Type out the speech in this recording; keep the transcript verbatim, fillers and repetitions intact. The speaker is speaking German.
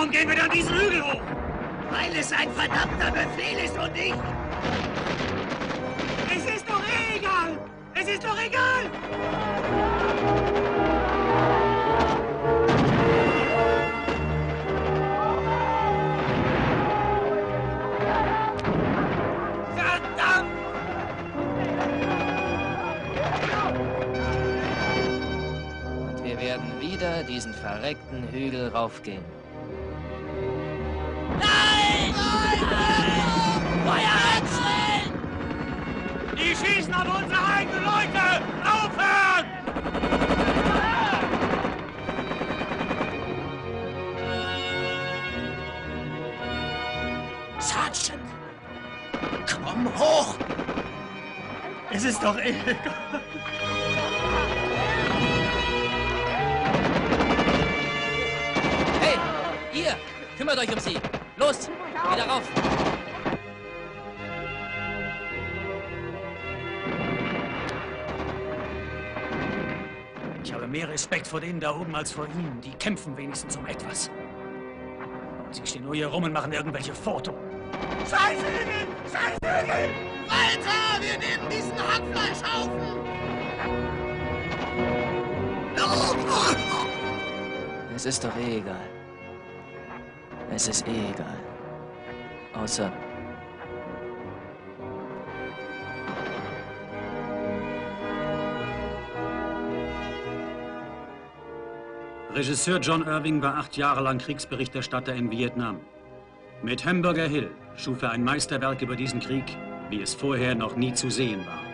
Warum gehen wir dann diesen Hügel hoch? Weil es ein verdammter Befehl ist und ich... Es ist doch egal! Es ist doch egal! Verdammt! Und wir werden wieder diesen verreckten Hügel raufgehen. Nein! Nein! Nein! Feuer anstellen! Die schießen auf unsere eigenen Leute! Aufhören! Sergeant! Komm hoch! Es ist doch egal. Hey, ihr! Kümmert euch um sie! Los! Wieder rauf! Ich habe mehr Respekt vor denen da oben als vor ihnen. Die kämpfen wenigstens um etwas. Und sie stehen nur hier rum und machen irgendwelche Fotos. Scheiß Hügel! Scheiß Hügel! Weiter! Wir nehmen diesen Hackfleischhaufen! Es ist doch eh egal. Es ist eh egal. Außer... Regisseur John Irving war acht Jahre lang Kriegsberichterstatter in Vietnam. Mit Hamburger Hill schuf er ein Meisterwerk über diesen Krieg, wie es vorher noch nie zu sehen war.